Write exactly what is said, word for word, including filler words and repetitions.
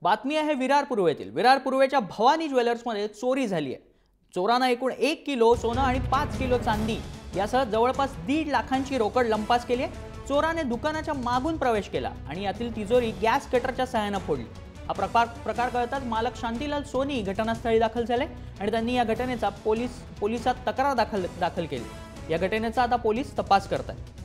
बातमी आहे विरार पूर्वेतील। विरार पूर्वेच्या भवानी ज्वेलर्समध्ये चोरी झाली आहे। चोरांना एकूण एक किलो सोनं आणि पाच किलो चांदी यासह जवळपास दीड लाखांची रोकड लंपास केली आहे। चोराने दुकानाच्या मागून प्रवेश केला आणि यातील तिजोरी गॅस कटरच्या सहाय्याने फोडली। हा प्रकार प्रकार कळताच मालक शांतीलाल सोनी घटनास्थळी दाखल झाले आणि त्यांनी या घटनेचा पोलीस पोलिसात तक्रार दाखल दाखल केली। या घटनेचा आता पोलीस तपास करतात।